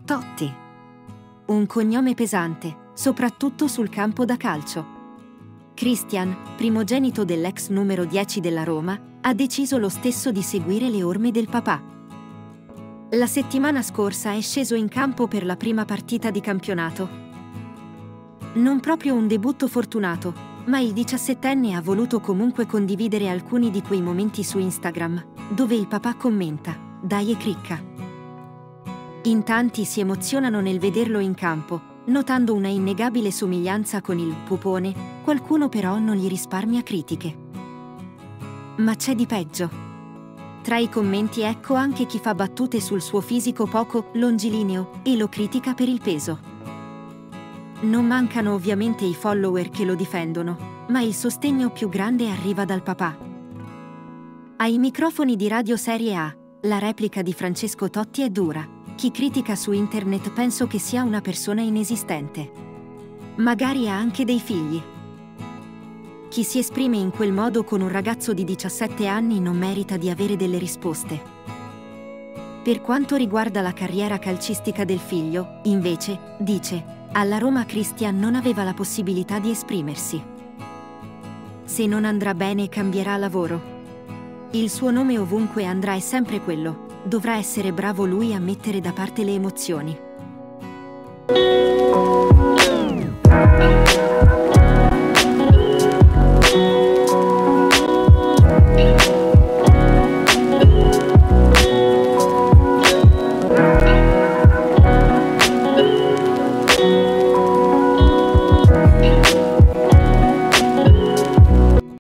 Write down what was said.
Totti. Un cognome pesante, soprattutto sul campo da calcio. Christian, primogenito dell'ex numero 10 della Roma, ha deciso lo stesso di seguire le orme del papà. La settimana scorsa è sceso in campo per la prima partita di campionato. Non proprio un debutto fortunato, ma il 17enne ha voluto comunque condividere alcuni di quei momenti su Instagram, dove il papà commenta: "Dai e cricca". In tanti si emozionano nel vederlo in campo, notando una innegabile somiglianza con il pupone, qualcuno però non gli risparmia critiche. Ma c'è di peggio. Tra i commenti ecco anche chi fa battute sul suo fisico poco longilineo e lo critica per il peso. Non mancano ovviamente i follower che lo difendono, ma il sostegno più grande arriva dal papà. Ai microfoni di Radio Serie A, la replica di Francesco Totti è dura. Chi critica su internet penso che sia una persona inesistente. Magari ha anche dei figli. Chi si esprime in quel modo con un ragazzo di 17 anni non merita di avere delle risposte. Per quanto riguarda la carriera calcistica del figlio, invece, dice: alla Roma Christian non aveva la possibilità di esprimersi. Se non andrà bene cambierà lavoro. Il suo nome ovunque andrà è sempre quello. Dovrà essere bravo lui a mettere da parte le emozioni.